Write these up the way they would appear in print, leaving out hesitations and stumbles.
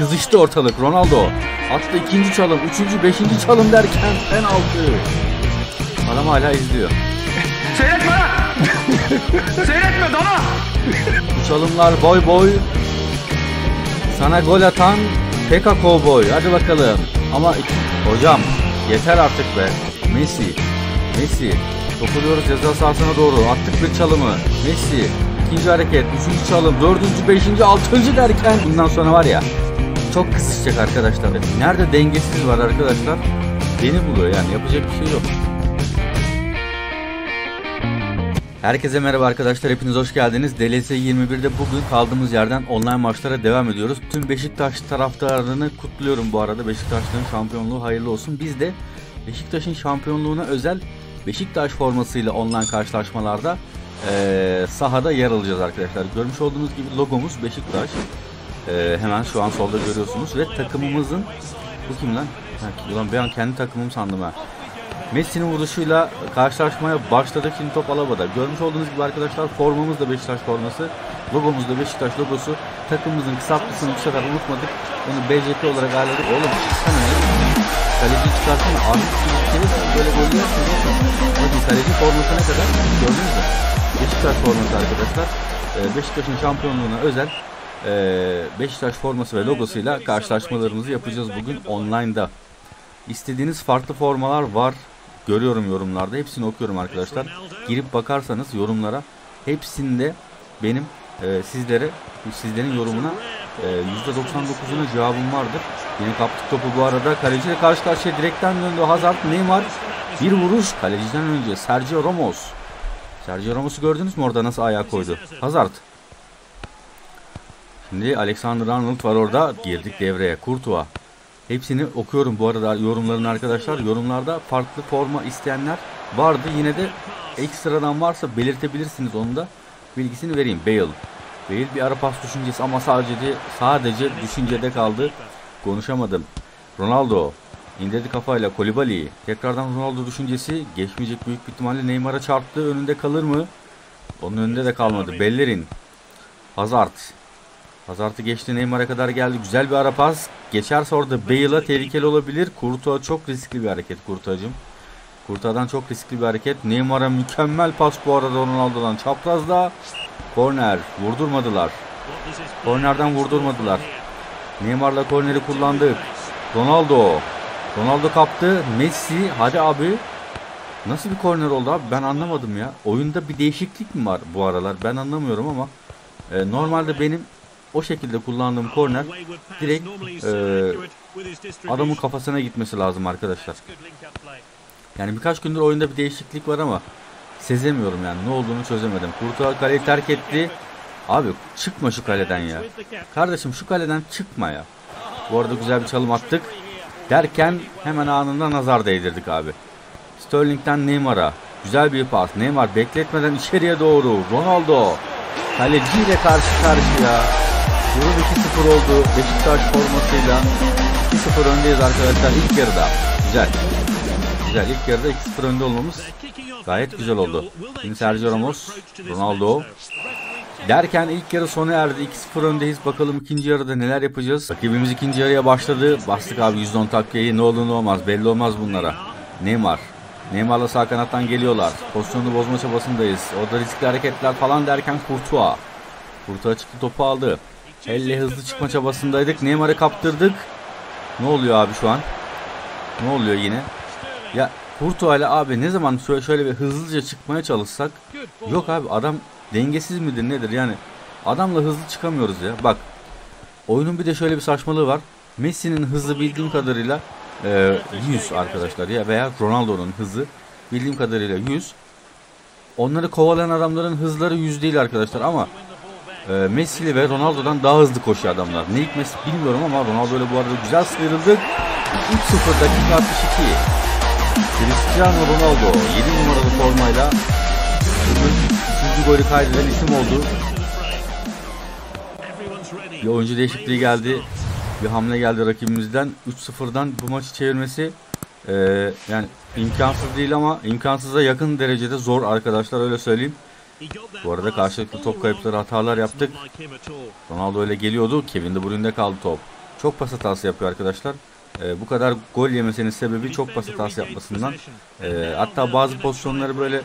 kızıştı ortalık. Ronaldo attı ikinci çalım, üçüncü, beşinci çalım derken penaltı. Adam hala izliyor. Seyretme lan! Seyretme dana! Bu çalımlar boy boy. Sana gol atan Pekka Kovboy. Hadi bakalım. Ama hocam yeter artık be. Messi. Dokunuyoruz ceza sahasına doğru. Attık bir çalımı. Messi. İkinci hareket. Üçüncü çalım. Dördüncü, beşinci, altıncı derken bundan sonra var ya çok kızışacak arkadaşlar. Nerede dengesiz var arkadaşlar? Beni buluyor yani. Yapacak bir şey yok. Herkese merhaba arkadaşlar, hepiniz hoş geldiniz. DLS 21'de bugün kaldığımız yerden online maçlara devam ediyoruz. Tüm Beşiktaş taraftarını kutluyorum bu arada. Beşiktaş'ın şampiyonluğu hayırlı olsun. Biz de Beşiktaş'ın şampiyonluğuna özel Beşiktaş formasıyla online karşılaşmalarda sahada yer alacağız arkadaşlar. Görmüş olduğunuz gibi logomuz Beşiktaş. Hemen şu an solda görüyorsunuz ve takımımızın... Bu kim lan? Ulan bir an kendi takımım sandım ha. Messi'nin vuruşuyla karşılaşmaya başladık. Şimdi top Alaba'da. Görmüş olduğunuz gibi arkadaşlar formamız da Beşiktaş forması. Logomuz da Beşiktaş logosu. Takımımızın kısaltmasını bu sefer unutmadık. Onu BCK olarak ayarladık. Oğlum çıksana ya. Kaleci çıkarsana. Artık böyle gol yersiniz. Bakın kaleci forması ne kadar gördünüz mü? Beşiktaş forması arkadaşlar. Beşiktaş'ın şampiyonluğuna özel Beşiktaş forması ve logosuyla karşılaşmalarımızı yapacağız bugün online'da. İstediğiniz farklı formalar var. Görüyorum yorumlarda. Hepsini okuyorum arkadaşlar. Girip bakarsanız yorumlara hepsinde benim sizlerin yorumuna %99'una cevabım vardır. Yine kaptık topu bu arada. Kaleciyle karşı karşıya direkten döndü. Hazard, Neymar. Bir vuruş. Kaleciden önce Sergio Ramos. Sergio Ramos'u gördünüz mü orada nasıl ayağa koydu? Hazard. Şimdi Alexander-Arnold var orada. Girdik devreye. Courtois. Hepsini okuyorum bu arada yorumların arkadaşlar. Yorumlarda farklı forma isteyenler vardı. Yine de ekstradan varsa belirtebilirsiniz, onu da bilgisini vereyim. Bale bir ara pas düşüncesi ama sadece düşüncede kaldı. Konuşamadım. Ronaldo indirdi kafayla. Koulibaly tekrardan Ronaldo düşüncesi, geçmeyecek büyük bir ihtimalle. Neymar'a çarptı. Önünde kalır mı? Onun önünde de kalmadı. Bellerin. Hazard'ı geçti, Neymar'a kadar geldi. Güzel bir ara pas. Geçerse orada Bale'a tehlikeli olabilir. Courtois çok riskli bir hareket. Courtois'dan çok riskli bir hareket. Neymar'a mükemmel pas bu arada Ronaldo'dan. Çaprazda korner. Kornerden vurdurmadılar. Neymar'la korneri kullandık. Ronaldo kaptı. Messi. Hadi abi. Nasıl bir korner oldu abi? Ben anlamadım ya. Oyunda bir değişiklik mi var bu aralar? Ben anlamıyorum ama normalde benim o şekilde kullandığım korner direkt adamın kafasına gitmesi lazım arkadaşlar. Yani birkaç gündür oyunda bir değişiklik var ama sezemiyorum yani, ne olduğunu çözemedim. Courtois kaleyi terk etti. Abi çıkma şu kaleden ya. Kardeşim şu kaleden çıkma ya. Bu arada güzel bir çalım attık. Derken hemen anında nazar değdirdik abi. Sterling'den Neymar'a. Güzel bir pas. Neymar bekletmeden içeriye doğru. Ronaldo. Kaleciyle karşı karşıya. Durum 2-0 oldu. Beşiktaş formasıyla 2-0 öndeyiz arkadaşlar ilk yarıda. Güzel. İlk yarıda 2-0 önde olmamız gayet güzel oldu. Şimdi Sergio Ramos, Ronaldo. Derken ilk yarı sona erdi. 2-0 öndeyiz. Bakalım ikinci yarıda neler yapacağız. Rakibimiz ikinci yarıya başladı. Bastık abi %10 takviyeyi. Ne olur ne olmaz. Belli olmaz bunlara. Neymar'la sağ kanattan geliyorlar. Pozisyonu bozma çabasındayız. Orada riskli hareketler falan derken Courtois çıktı, topu aldı. Elle hızlı çıkma çabasındaydık. Neymar'ı kaptırdık. Ne oluyor abi şu an? Ne oluyor yine? Ya Courtois'la abi ne zaman şöyle bir hızlıca çıkmaya çalışsak, yok abi adam dengesiz midir nedir yani, adamla hızlı çıkamıyoruz ya. Bak oyunun bir de şöyle bir saçmalığı var. Messi'nin hızı bildiğim kadarıyla 100 arkadaşlar ya, veya Ronaldo'nun hızı bildiğim kadarıyla 100. Onları kovalayan adamların hızları 100 değil arkadaşlar ama Messi ve Ronaldo'dan daha hızlı koşuyor adamlar. Ne hikmetse bilmiyorum ama Ronaldo ile bu arada güzel sıyrıldık. 3-0 dakika 62. Cristiano Ronaldo 7 numaralı formayla üçüncü golü kaydeden isim oldu. Bir oyuncu değişikliği geldi. Bir hamle geldi rakibimizden. 3-0'dan bu maçı çevirmesi yani imkansız değil ama imkansıza yakın derecede zor arkadaşlar, öyle söyleyeyim. Bu arada karşılıklı top kayıpları, hatalar yaptık. Ronaldo öyle geliyordu. Kevin De Bruyne'de kaldı top. çok pas hatası yapıyor arkadaşlar. Bu kadar gol yemesinin sebebi çok pas hatası yapmasından. Hatta bazı pozisyonları böyle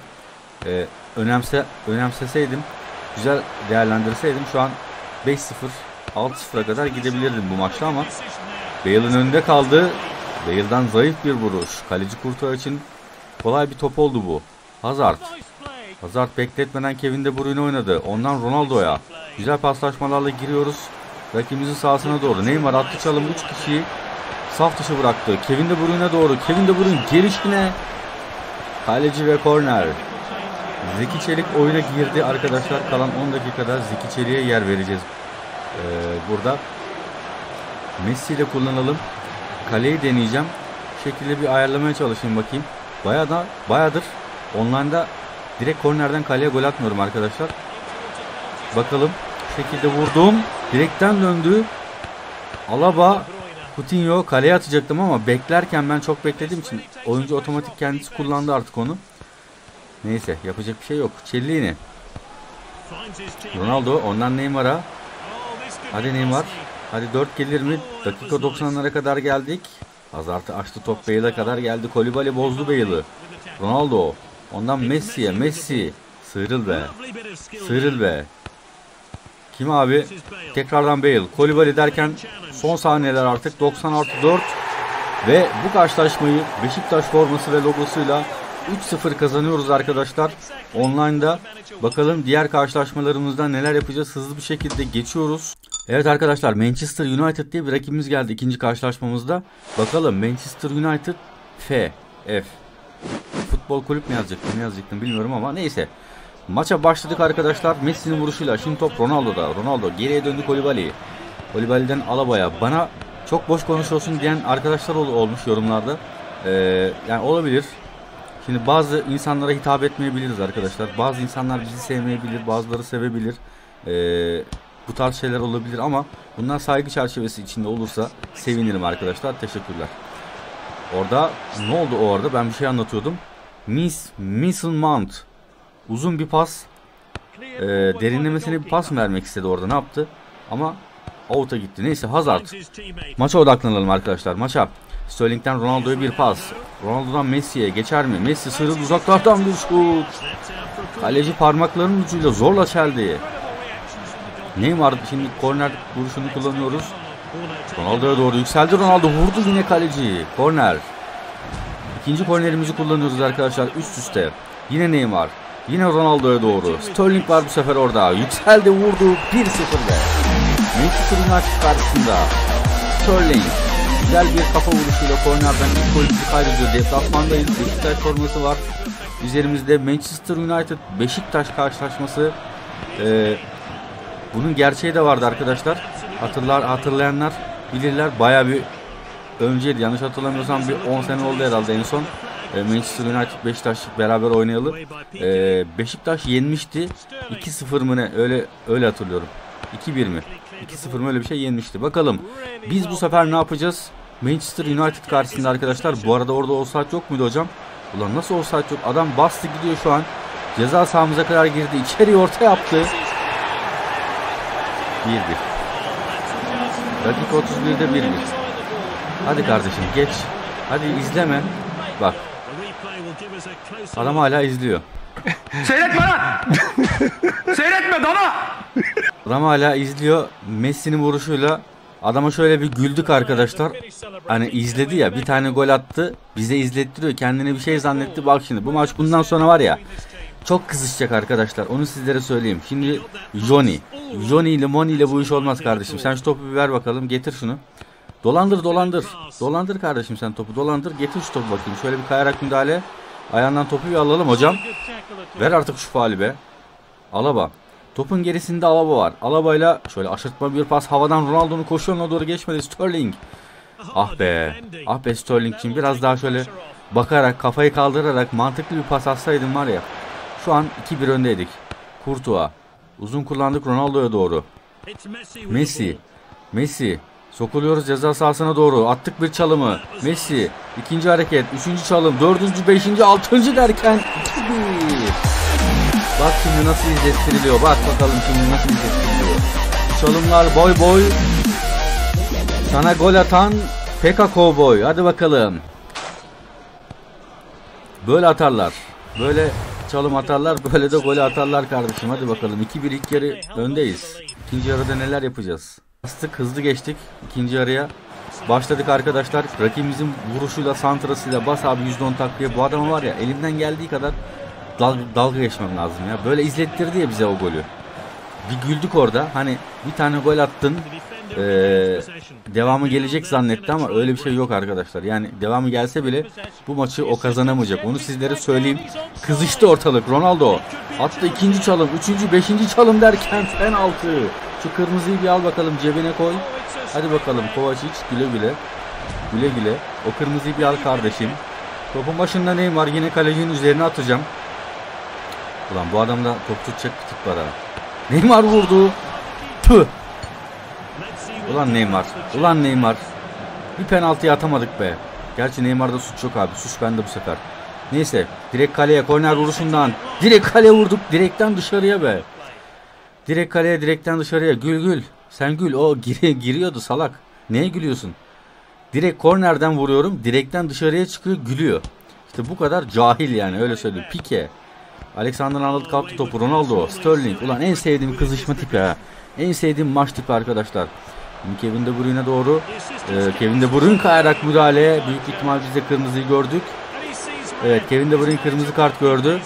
önemseseydim, güzel değerlendirseydim şu an 5-0, 6-0'a kadar gidebilirdim bu maçta ama Bale'ın önünde kaldı. Bale'dan zayıf bir vuruş. Kaleci Courtois için kolay bir top oldu bu. Hazard bekletmeden Kevin De Bruyne oynadı. Ondan Ronaldo'ya. Güzel paslaşmalarla giriyoruz. Rakibimizin sahasına doğru. Neymar attı çalım, 3 kişiyi saf dışı bıraktı. Kevin De Bruyne doğru. Kevin De Bruyne gelişine. Kaleci ve korner. Zeki Çelik oyuna girdi arkadaşlar. Kalan 10 dakikada Zeki Çelik'e yer vereceğiz. Burada Messi ile kullanalım. Kaleyi deneyeceğim. Bu şekilde bir ayarlamaya çalışayım bakayım. Bayağıdır online'da direkt kornerden kaleye gol atmıyorum arkadaşlar. Bakalım. Bu şekilde vurdum. Direkten döndü. Alaba, Coutinho kaleye atacaktım ama beklerken ben çok beklediğim için oyuncu otomatik kendisi kullandı artık onu. Neyse, yapacak bir şey yok. Cellini. Ronaldo, ondan Neymar'a. Hadi Neymar. Hadi 4 gelir mi? Dakika 90'lara kadar geldik. Hazard'ı açtı, top Bale'e kadar geldi. Koulibaly bozdu Bale'ı. Ronaldo. Ondan Messi'ye. Messi. Sıyrıl be. Sıyrıl be. Kim abi? Tekrardan Bale. Koulibaly derken son saniyeler artık. 90+4. Ve bu karşılaşmayı Beşiktaş forması ve logosuyla 3-0 kazanıyoruz arkadaşlar. Online'da bakalım diğer karşılaşmalarımızda neler yapacağız. Hızlı bir şekilde geçiyoruz. Evet arkadaşlar, Manchester United diye bir rakibimiz geldi ikinci karşılaşmamızda. Bakalım Manchester United F. Futbol kulüp mi yazacaktım, ne yazacaktım bilmiyorum ama neyse. Maça başladık arkadaşlar. Messi'nin vuruşuyla. Şimdi top Ronaldo'da. Ronaldo geriye döndü Koulibaly. Koulibaly'den Alaba'ya. Bana çok boş konuşuyorsun diyen arkadaşlar olmuş yorumlarda. Yani olabilir. Şimdi bazı insanlara hitap etmeyebiliriz arkadaşlar. Bazı insanlar bizi sevmeyebilir, bazıları sevebilir. Bu tarz şeyler olabilir ama bunlar saygı çerçevesi içinde olursa sevinirim arkadaşlar. Teşekkürler. Orada ne oldu orada? Ben bir şey anlatıyordum. Mason Mount uzun bir pas, derinlemesine bir pas mı vermek istedi orada? Ne yaptı? Ama out'a gitti. Neyse, Hazard. Maça odaklanalım arkadaşlar. Maça. Sterling'den Ronaldo'ya bir pas. Ronaldo'dan Messi'ye geçer mi? Messi sıyrıldı, uzaklardan bir şut. Kaleci parmaklarının ucuyla zorla çeldi. Neymar şimdi korner vuruşunu kullanıyoruz. Ronaldo'ya doğru yükseldi. Ronaldo vurdu yine kaleci. Korner. İkinci kornerimizi kullanıyoruz arkadaşlar üst üste. Yine Neymar. Yine Ronaldo'ya doğru. Sterling var bu sefer orada. Yükseldi, vurdu. 1-0 be. Manchester United karşısında. Sterling. Güzel bir kafa vuruşuyla kornerden ilk golümüzü kaydediyor. Deplasmandayız. Beşiktaş forması var. Üzerimizde Manchester United Beşiktaş karşılaşması. Bunun gerçeği de vardı arkadaşlar. Hatırlayanlar bilirler. Bayağı bir önceydi. Yanlış hatırlamıyorsam bir 10 sene oldu herhalde en son. Manchester United Beşiktaş beraber oynayalı. Beşiktaş yenmişti. 2-0 mı ne? Öyle hatırlıyorum. 2-1 mi? 2-0 mı öyle bir şey yenmişti. Bakalım biz bu sefer ne yapacağız? Manchester United karşısında arkadaşlar. Bu arada orada offside yok muydu hocam? Ulan nasıl offside yok? Adam bastı gidiyor şu an. Ceza sahamıza kadar girdi. İçeri orta yaptı. 1-1. Dakika 31'de 1-1. Hadi kardeşim geç. Hadi izleme. Bak. Adam hala izliyor. Seyretme lan! Seyretme dana! Adam hala izliyor. Messi'nin vuruşuyla adama şöyle bir güldük arkadaşlar. Hani izledi ya, bir tane gol attı. Bize izlettiriyor. Kendine bir şey zannetti. Bak şimdi bu maç bundan sonra var ya, çok kızışacak arkadaşlar. Onu sizlere söyleyeyim. Şimdi Johnny ile Moni ile bu iş olmaz kardeşim. Sen şu topu bir ver bakalım. Getir şunu. Dolandır. Dolandır kardeşim, sen topu dolandır. Getir şu topu bakayım. Şöyle bir kayarak müdahale. Ayağından topu bir alalım hocam. Ver artık şu faali be. Alaba. Topun gerisinde Alaba var. Alaba'yla şöyle aşırtma bir pas. Havadan Ronaldo'nun koşuyoruna doğru geçmedi. Sterling. Ah be Sterling için biraz daha şöyle bakarak, kafayı kaldırarak mantıklı bir pas atsaydım var ya. Şu an 2-1 öndeydik. Courtois. Uzun kullandık Ronaldo'ya doğru. Messi. Sokuluyoruz ceza sahasına doğru. Attık bir çalımı. Messi. İkinci hareket. Üçüncü çalım. Dördüncü, beşinci, altıncı derken 2-1. Bak şimdi nasıl izlettiriliyor. Bak bakalım şimdi nasıl izlettiriliyor. Çalımlar boy. Sana gol atan Pekka Cowboy. Hadi bakalım. Böyle atarlar. Böyle çalım atarlar. Böyle de gol atarlar kardeşim. Hadi bakalım. 2-1 ilk yarı öndeyiz. İkinci yarıda neler yapacağız? Bastık, hızlı geçtik. İkinci yarıya başladık arkadaşlar. Rakibimizin vuruşuyla, santrasıyla bas abi %10 takviye. Bu adamı var ya, elimden geldiği kadar dalga geçmem lazım ya. Böyle izlettirdi ya bize o golü. Bir güldük orada. Hani bir tane gol attın. Devamı gelecek zannetti ama öyle bir şey yok arkadaşlar. Yani devamı gelse bile bu maçı o kazanamayacak. Onu sizlere söyleyeyim. Kızıştı ortalık. Ronaldo attı, ikinci çalım, üçüncü, beşinci çalım derken penaltı. Şu kırmızıyı bir al bakalım, cebine koy. Hadi bakalım Kovacic, güle güle. Güle güle. O kırmızıyı bir al kardeşim. Topun başında Neymar, yine kalecinin üzerine atacağım. Ulan bu adamda top tutacak bir tip var ha. Neymar vurdu. Tüh. Ulan Neymar. Ulan Neymar. Bir penaltıyı atamadık be. Gerçi Neymar'da suç yok abi. Suç bende bu sefer. Neyse. Direkt kaleye, korner vuruşundan. Direkt kaleye vurduk. Direkten dışarıya be. Direkt kaleye, direkten dışarıya. Gül gül. Sen gül. O giriyordu salak. Neye gülüyorsun? Direkt kornerden vuruyorum. Direkten dışarıya çıkıyor, gülüyor. İşte bu kadar cahil yani, öyle söyleyeyim. Pique. Alexander-Arnold kaptı topu. Ronaldo. Sterling. Ulan en sevdiğim kızışma tipi ha. En sevdiğim maç tipi arkadaşlar. Kevin De Bruyne'e doğru. Kevin De Bruyne kayarak müdahale. Büyük ihtimal biz de kırmızıyı gördük. Evet, Kevin De Bruyne kırmızı kart gördü.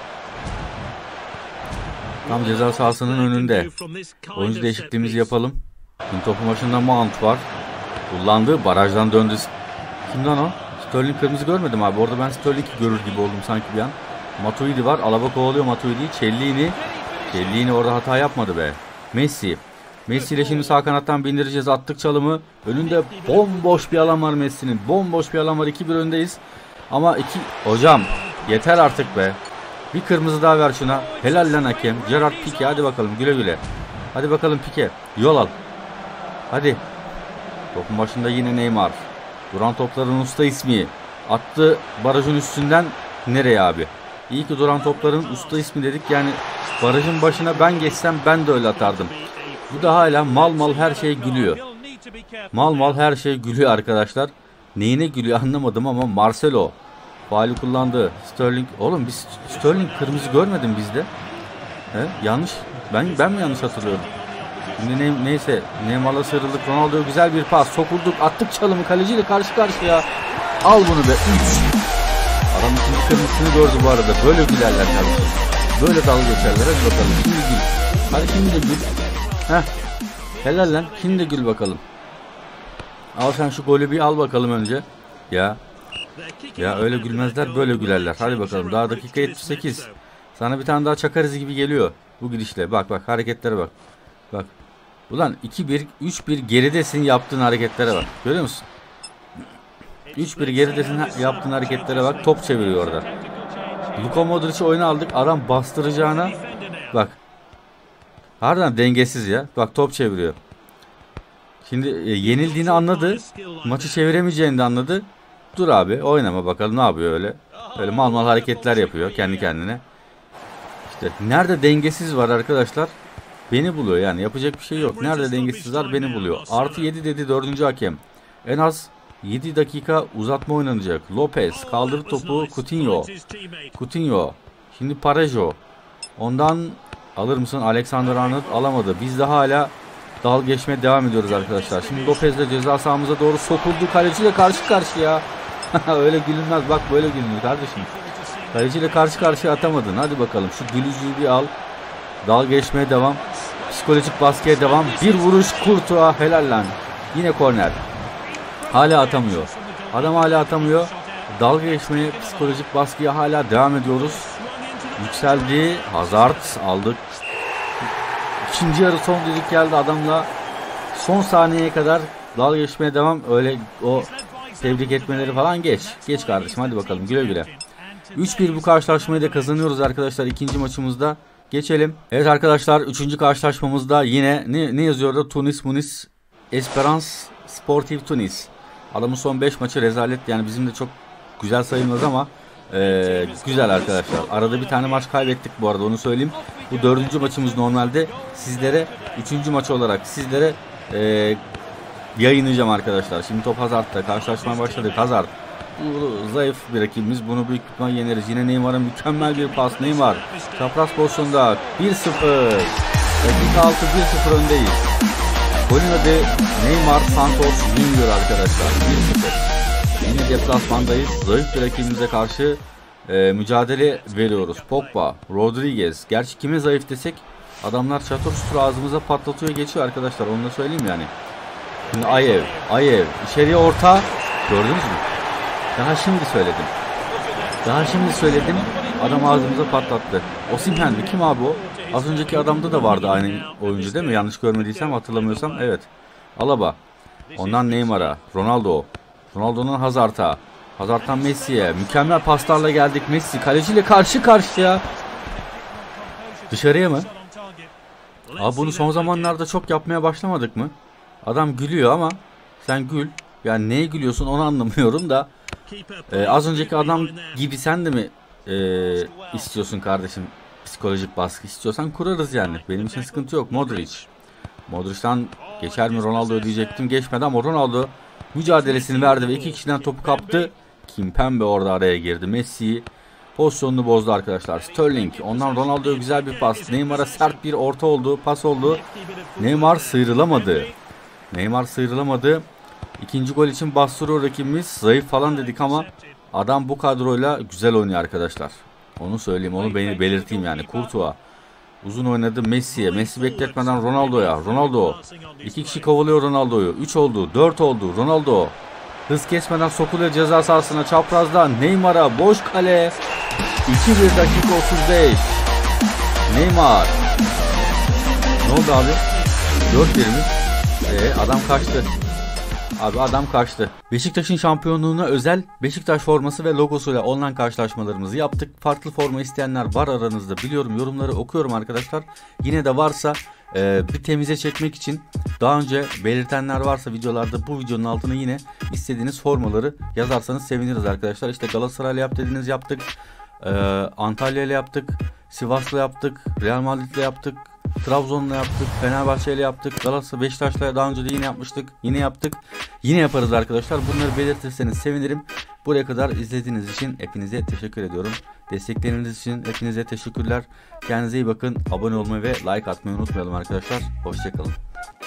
Tam ceza sahasının önünde. Oyuncu değişikliğimizi yapalım. Şimdi topun başında Mount var. Kullandı. Barajdan döndü. Kimden o? Sterling kırmızı görmedim abi. Orada ben Sterling'i görür gibi oldum sanki bir an. Matuidi var. Alaba kovalıyor Matuidi'yi. Cellini orada hata yapmadı be. Messi ile şimdi sağ kanattan bindireceğiz. Attık çalımı. Önünde bomboş bir alan var Messi'nin. Bomboş bir alan var. 2-1 öndeyiz. Ama hocam yeter artık be. Bir kırmızı daha ver şuna. Helal lan hakem. Gerard Pique, hadi bakalım güle güle. Hadi bakalım Pique. Yol al. Hadi. Topun başında yine Neymar. Duran topların usta ismi. Attı barajın üstünden. Nereye abi? İyi ki duran topların usta ismi dedik. Yani barajın başına ben geçsem ben de öyle atardım. Bu da hala mal her şey gülüyor. Mal her şey gülüyor arkadaşlar. Neyine gülüyor anlamadım ama Marcelo faali kullandı. Sterling. Oğlum biz Sterling kırmızı görmedim bizde. He? Yanlış. Ben mi yanlış hatırlıyorum? Şimdi neyse. Neymar'la sıyrıldık. Ronaldo'ya güzel bir pas. Sokulduk. Attık çalımı. Kaleciyle karşı karşıya. Al bunu be. 3. Adam ikinci kırmızısını gördü bu arada. Böyle gülerler kardeşim. Böyle dalga geçerler. Hadi bakalım. Şimdi gül. Hadi şimdi de gül. Heh. Helal lan. Şimdi de gül bakalım. Al sen şu golü bir al bakalım önce. Ya öyle gülmezler, böyle gülerler. Hadi bakalım. Daha dakika 78. Sana bir tane daha çakarız gibi geliyor bu gidişle. Bak hareketlere bak. Bak. Ulan 2-1 3-1 geridesin, yaptığın hareketlere bak. Görüyor musun? 3-1 geridesin, yaptığın hareketlere bak. Top çeviriyor orada. Luka Modric'i oyuna aldık. Adam bastıracağına bak. Harbiden dengesiz ya. Bak top çeviriyor. Şimdi yenildiğini anladı. Maçı çeviremeyeceğini de anladı. Dur abi oynama bakalım ne yapıyor öyle. Böyle mal hareketler yapıyor kendi kendine. İşte nerede dengesiz var arkadaşlar, beni buluyor yani, yapacak bir şey yok. Nerede dengesiz var beni buluyor. Artı 7 dedi 4. hakem. En az 7 dakika uzatma oynanacak. Lopez kaldırdı topu. Coutinho. Şimdi Parejo. Ondan alır mısın? Alexander-Arnold alamadı. Biz de hala dalga geçmeye devam ediyoruz arkadaşlar. Şimdi Lopez de ceza sahamıza doğru sokuldu. Kaleciyle karşı karşıya. Öyle gülünmez. Bak böyle gülünür kardeşim. Kaleciyle karşı karşıya atamadın. Hadi bakalım şu gülücüğü bir al. Dalga geçmeye devam. Psikolojik baskıya devam. Bir vuruş Courtois, helal lan. Yine korner. Hala atamıyor. Adam hala atamıyor. Dalga geçmeye, psikolojik baskıya hala devam ediyoruz. Yükseldi. Hazard aldık. İkinci yarı son düdük geldi, adamla son saniyeye kadar dalga geçmeye devam. Öyle o tebrik etmeleri falan geç. Geç kardeşim, hadi bakalım güle güle. 3-1 bu karşılaşmayı da kazanıyoruz arkadaşlar ikinci maçımızda. Geçelim. Evet arkadaşlar 3. karşılaşmamızda yine ne yazıyor da, Tunis Esperance Sportif Tunis. Adamın son 5 maçı rezalet, yani bizim de çok güzel sayılmaz ama güzel arkadaşlar. Arada bir tane maç kaybettik bu arada, onu söyleyeyim. Bu 4. maçımız normalde sizlere 3. maç olarak sizlere yayınlayacağım arkadaşlar. Şimdi top Hazard'da, karşılaşmaya başladık. Hazard. Bu zayıf bir rakibimiz. Bunu büyük ihtimal yeneriz. Yine Neymar'a mükemmel bir pas. Neymar çapraz pozisyonda 1-0. Dakika 6 1-0 öndeyiz. Golün adı Neymar Santos Junior arkadaşlar. 1-0. Yine deplasmandayız. Zayıf bir rakibimize karşı mücadele veriyoruz. Pogba, Rodriguez. Gerçi kime zayıf desek adamlar çatır çutur ağzımıza patlatıyor geçiyor arkadaşlar. Onu da söyleyeyim yani. Şimdi Ayev içeriye orta. Gördünüz mü? Daha şimdi söyledim. Adam ağzımıza patlattı. Osimhen mi? Kim abi o? Az önceki adamda da vardı aynı oyuncu değil mi? Yanlış görmediysem, hatırlamıyorsam. Evet. Alaba. Ondan Neymar'a. Ronaldo'nun Hazard'a. Hazard'dan Messi'ye. Mükemmel paslarla geldik. Messi kaleciyle karşı karşıya. Dışarıya mı? Abi bunu son zamanlarda çok yapmaya başlamadık mı? Adam gülüyor ama sen gül. Yani neye gülüyorsun onu anlamıyorum da. Az önceki adam gibi sen de mi istiyorsun kardeşim? Psikolojik baskı istiyorsan kurarız yani. Benim için sıkıntı yok. Modric'ten geçer mi Ronaldo diyecektim. Geçmedi ama Ronaldo mücadelesini verdi ve iki kişiden topu kaptı. Kimpembe orada araya girdi. Messi pozisyonunu bozdu arkadaşlar. Sterling. Ondan Ronaldo'ya güzel bir pas. Neymar'a sert bir orta oldu. Pas oldu. Neymar sıyrılamadı. İkinci gol için bastırıyor rakibimiz. Zayıf falan dedik ama adam bu kadroyla güzel oynuyor arkadaşlar. Onu söyleyeyim, onu belirteyim yani. Courtois uzun oynadı Messi'ye. Messi bekletmeden Ronaldo'ya. Ronaldo. İki kişi kovalıyor Ronaldo'yu. 3 oldu, 4 oldu. Ronaldo hız kesmeden sokuluyor ceza sahasına çaprazdan. Neymar'a boş kale. 2-1 dakika 35. Neymar. Ne oldu abi? 4-1 mi? Adam kaçtı. Adam kaçtı. Beşiktaş'ın şampiyonluğuna özel Beşiktaş forması ve logosuyla online karşılaşmalarımızı yaptık. Farklı forma isteyenler var aranızda. Biliyorum, yorumları okuyorum arkadaşlar. Yine de varsa bir temize çekmek için daha önce belirtenler varsa videolarda bu videonun altına yine istediğiniz formaları yazarsanız seviniriz arkadaşlar. İşte Galatasaray'la yap dediğiniz yaptık. Antalya'yla yaptık. Sivas'la yaptık. Real Madrid'le yaptık. Trabzon'la yaptık, Fenerbahçe'yle yaptık, Galatasaray, Beşiktaş'la daha önce de yine yapmıştık, yine yaptık, yine yaparız arkadaşlar. Bunları belirtirseniz sevinirim. Buraya kadar izlediğiniz için hepinize teşekkür ediyorum. Destekleriniz için hepinize teşekkürler. Kendinize iyi bakın. Abone olmayı ve like atmayı unutmayalım arkadaşlar. Hoşçakalın.